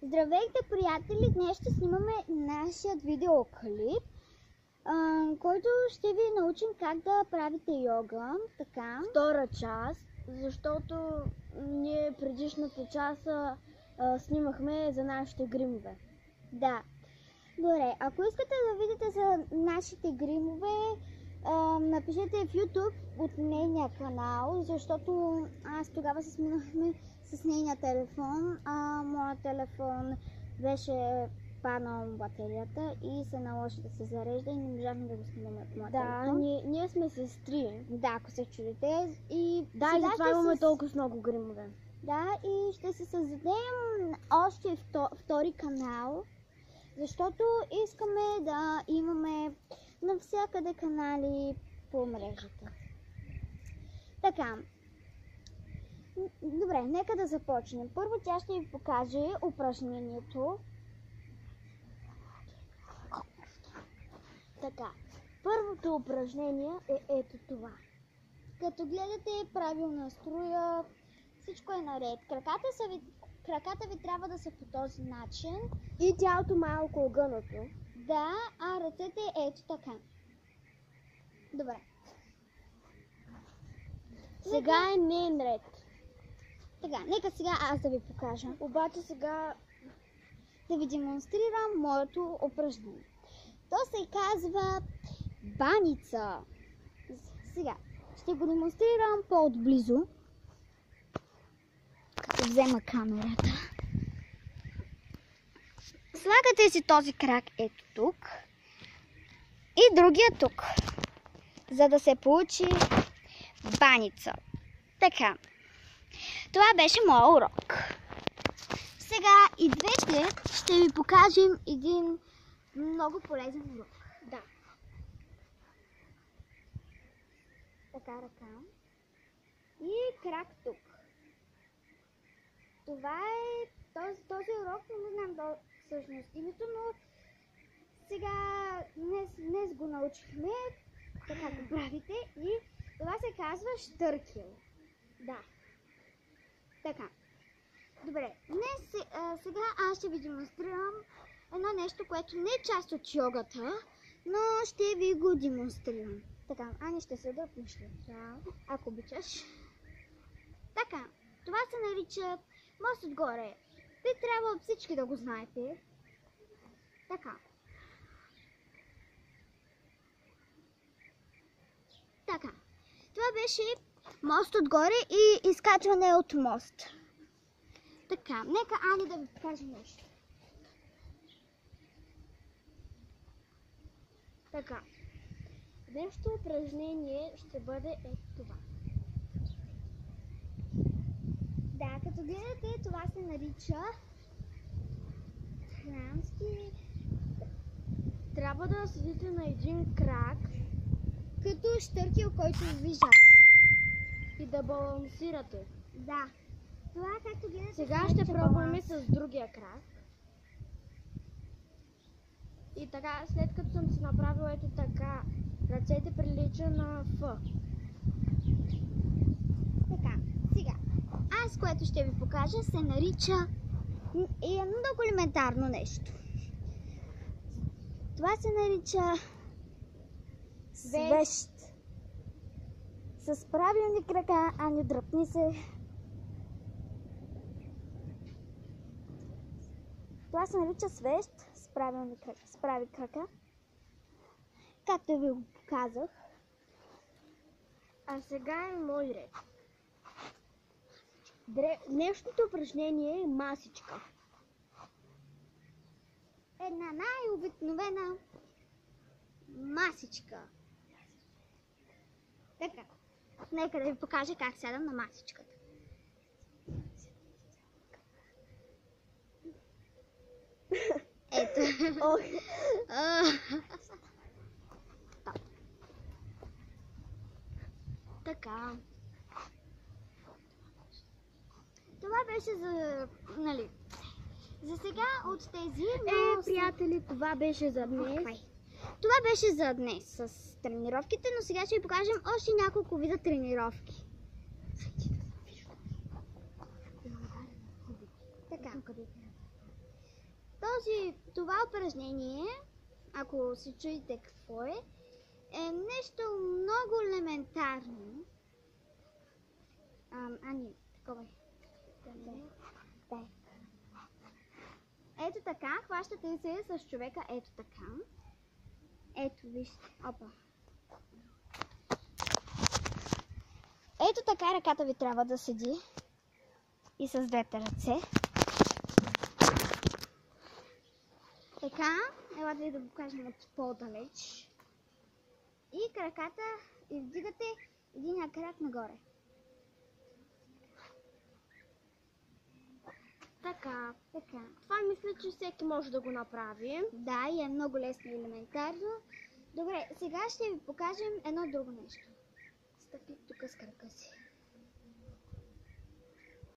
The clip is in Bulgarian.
Здравейте, приятели! Днес ще снимаме нашия видеоклип, който ще ви научим как да правите йога. Така. Втора част, защото ние предишната част снимахме за нашите гримове. Да. Добре, ако искате да видите за нашите гримове, напишете в YouTube от нейния канал, защото аз тогава се снимахме с нейния телефон, а моят телефон беше паднал батерията и се наложи да се зарежда и не можахме да го снимаме от моя телефон. Ние сме сестри. Да, ако се чудите. И затова имаме толкова много гримове. Да, и ще се създадем още втори канал, защото искаме да имаме навсякъде канали по мрежата. Така. Добре, нека да започнем. Първо тя ще ви покаже упражнението. Така, първото упражнение е ето това. Като гледате правилна струя, всичко е наред. Краката ви трябва да са по този начин. И тялото малко огънато. Да, а ръцете ето така. Добре. Сега не е наред. Така, нека сега аз да ви покажа. Обаче сега да ви демонстрирам моето упражнение. То се казва баница. Сега ще го демонстрирам по-отблизо. Като взема камерата. Слагате си този крак ето тук и другия тук, за да се получи баница. Така. Това беше моят урок. Сега и двете ще ви покажем един много полезен урок. Да. Така, ръка. И крак тук. Това е този урок, не знам всъщност името, но сега днес го научихме така го правите и това се казва щъркел. Да. Така. Добре, сега аз ще ви демонстрирам едно нещо, което не е част от йогата, но ще ви го демонстрирам. Така, Ани ще се дръпнеш ли? Да. Ако обичаш. Така, това се нарича мост отгоре. Би трябва всички да го знаете. Така. Така. Това беше мост отгоре и изкачване от мост. Така, нека Ани да ви покаже нещо. Така. Днешното упражнение ще бъде ето това. Да, като гледате, това се нарича храмски. Трябва да седите на един крак, като щъркел, който вижда. И да балансирате. Да. Това, както гледате, сега ще пробваме с другия крак. И така, след като съм си направила ето така, ръцете прилича на Ф. Така, сега. Аз, което ще ви покажа, се нарича и е много елементарно нещо. Това се нарича свещ. С правилни крака, а не дръпни се. Това се нарича свещ с правилни крака, с прави крака. Както ви го показах. А сега е мой ред. Днешното упражнение е масичка. Една най-обикновена масичка. Така. Нека да ви покажа как сядам на масичката. Ето. Така. Това беше за, нали, за сега от тези... приятели, това беше за днес. Това беше за днес с тренировките, но сега ще ви покажем още няколко вида тренировки. Така. Това упражнение, ако се чуете какво е нещо много елементарно. Ани, такова е. Ето така, хващате се с човека, ето така. Ето, вижте, опа. Ето така ръката ви трябва да седи. И с двете ръце. Така, елате да го покажем от по-далеч. И краката, и вдигате единия крак нагоре. Така. Това мисля, че всеки може да го направи. Да, и е много лесно и елементарно. Добре, сега ще ви покажем едно друго нещо. Стъпи тук с крака си.